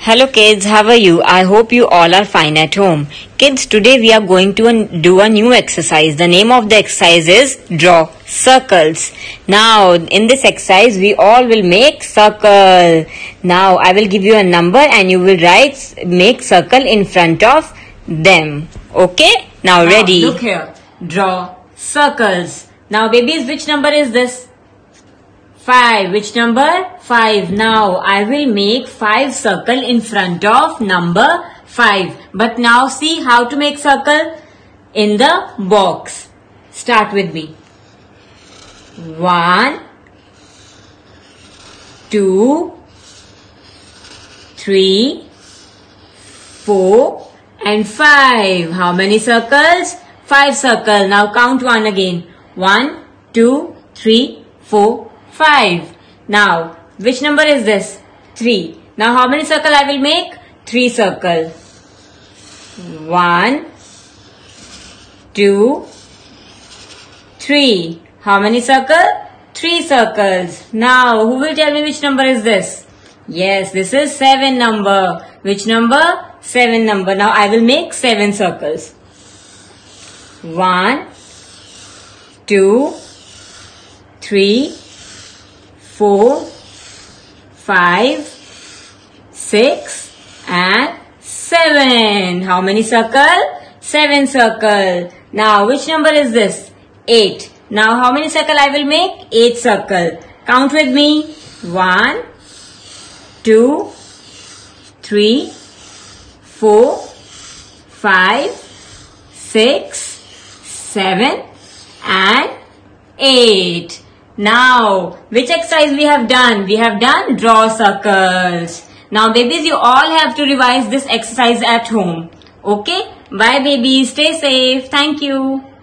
Hello kids, how are you? I hope you all are fine at home. Kids, today we are going to do a new exercise. The name of the exercise is draw circles. Now, in this exercise, we all will make circle. Now, I will give you a number and you will make circle in front of them. Okay? Now, ready? Look here. Draw circles. Now, babies, which number is this? 5. Which number? 5. Now, I will make 5 circle in front of number 5. But now, see how to make circle? In the box. Start with me. 1, 2, 3, 4 and 5. How many circles? 5 circles. Now, count 1 again. 1, 2, 3, 4, 5. Now, which number is this? 3. Now, how many circle I will make? 3 circle. 1, 2, 3. How many circle? 3 circles. Now, who will tell me which number is this? Yes, this is 7 number. Which number? 7 number. Now, I will make 7 circles. 1, 2, 3, 4, 5, 6 and 7. How many circle? 7 circle. Now, which number is this? 8. Now, how many circle I will make? 8 circle. Count with me. 1, 2, 3, 4, 5, 6, 7 and 8. Now, which exercise we have done? We have done draw circles. Now, babies, you all have to revise this exercise at home. Okay? Bye, babies. Stay safe. Thank you.